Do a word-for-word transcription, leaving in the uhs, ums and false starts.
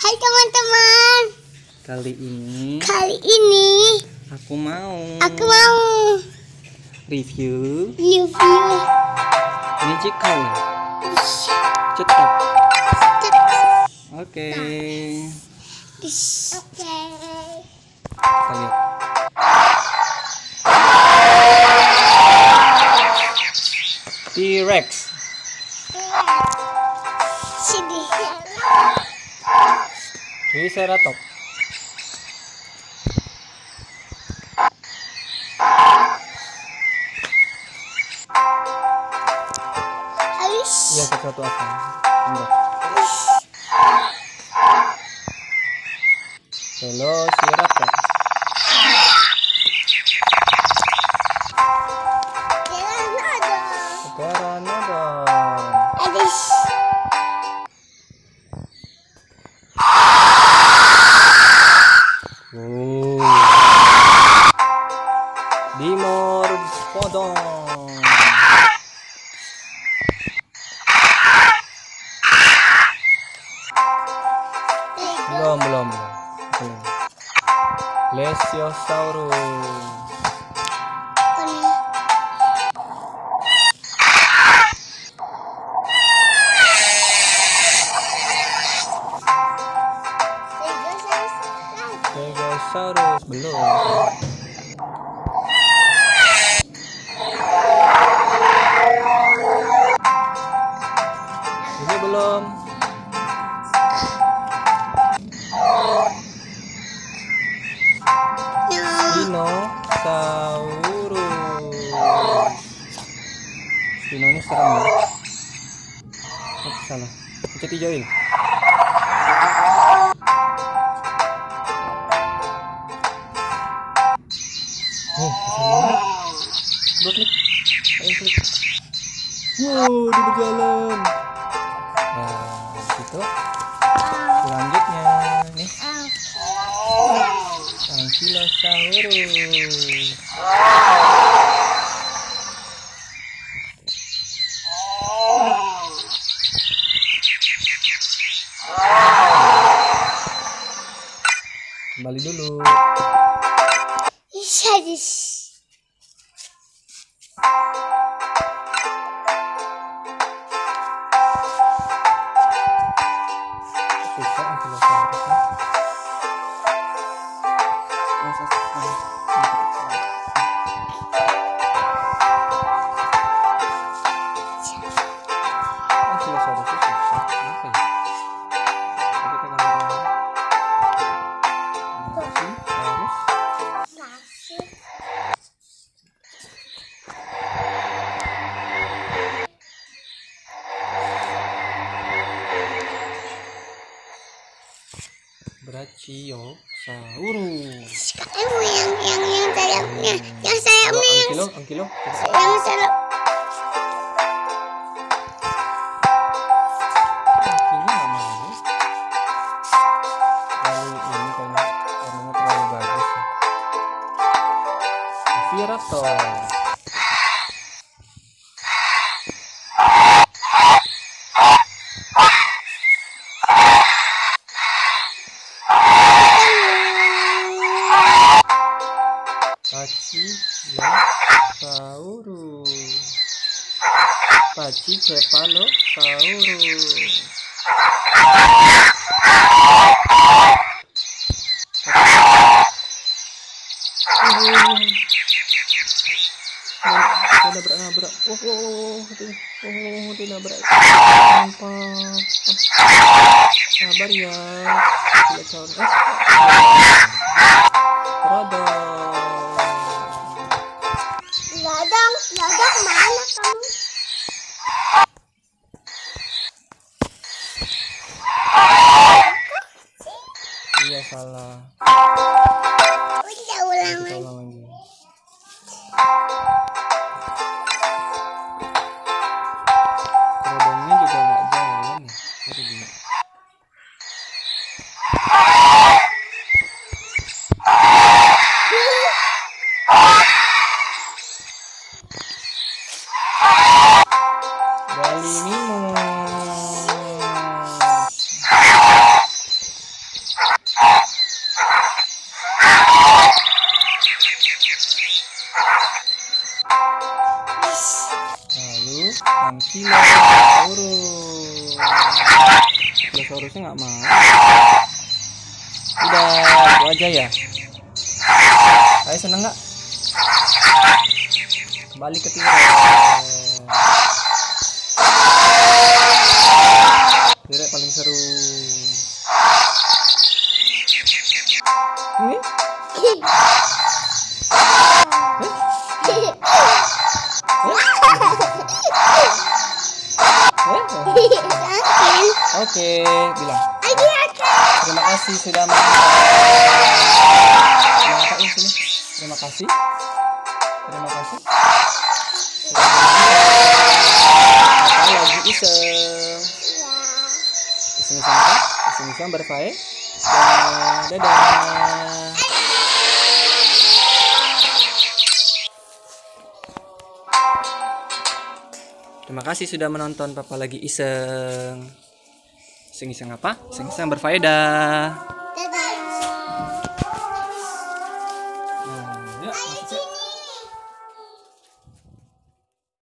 Hai teman-teman. Kali ini Kali ini aku mau Aku mau review review Mikail. Cetak. Oke. Oke. Kita lihat. T-Rex. Sini. Triceratops. Habis. Iya, sesuatu apa? Enggak. Velociraptor. Pteranodon. Habis. Oh. Dimorphodon. Belum, belum. belum. Plesiosaurus. Stegosaurus belum. Ini belum. Dino saurus. Dino ini serem ya. Oh, salah. Pencet hijauin. Oh, dua klik. Ayo klik. Wow, dia berjalan. Nah, gitu. Selanjutnya nih. Ankylosaurus. Kembali dulu. Habis. Susah Ankylosaurus. Brachiosaurus. Kamu yang yang yang sayapnya, yang sayapnya yang Ankylo, ankylo. yang sayap. Ini nggak mau. Terlalu ini kayaknya warnanya terlalu bagus. Velociraptor. Pachycephalosaurus. Pachycephalosaurus. Dia nabrak nabrak. Oh, oh, oh, dia, oh, dia nabrak. Mantap. Sabar ya. Tidak calon. Eh. Rodon. Ladang, ladang mana kamu? Iya salah. Udah ulang Kita lagi. ulang lagi. Rodonnya juga nggak jalan ya. Itu gini. Beli minum. Dinosaurus. Dinosaurusnya nggak mau. Udah, itu aja ya. Saya seneng nggak? Kembali ke Tiro. Tiro paling seru. Ini? Oke, bilang. Terima kasih sudah menonton. Terima kasih sini. Terima kasih. Terima kasih. Apa lagi iseng? Iseng siapa? Iseng iseng berfae. Dadah. Terima kasih sudah menonton Papa lagi iseng. Iseng-iseng apa? Iseng-iseng berfaedah.